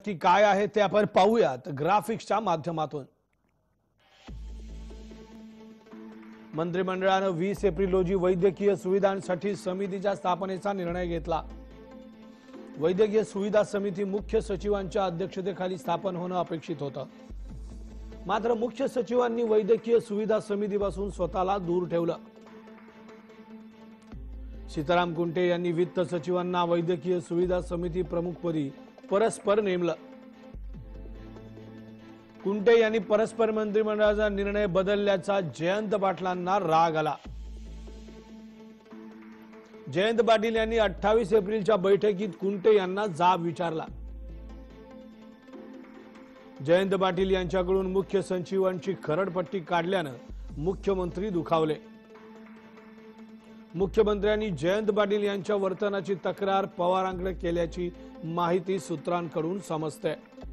की काय आहे ते आपण पाहूयात ग्राफिक्सच्या माध्यमातून। मंत्रिमंडळाने 20 एप्रिल रोजी वैद्यकीय सुविधांसाठी समितीच्या स्थापनेचा निर्णय घेतला। वैद्यकीय सुविधा समिती मुख्य सचिवांच्या अध्यक्षतेखाली स्थापन होणं अपेक्षित होतं, मात्र मुख्य सचिवांनी वैद्यकीय सुविधा समितीपासून स्वतःला दूर ठेवलं। सीताराम कुंटे यांनी वित्त सचिवांना वैद्यकीय सुविधा समिती प्रमुखपदी परस्पर नेमलं। कुंटे यांनी परस्पर मंत्रिमंडळाचा निर्णय बदलल्याचा जयंत पाटलांना राग आला। जयंत पाटील यांनी 28 एप्रिलच्या बैठकीत कुंटे यांना जाब विचारला। जयंत पाटील यांच्याकडून मुख्य सचिवांची खरडपट्टी काढल्यानं मुख्यमंत्री दुखावले। मुख्यमंत्र्यांनी जयंत पाटील यांच्या वर्तनाची तक्रार पवारांकडे केल्याची माहिती सूत्रांकडून समजते।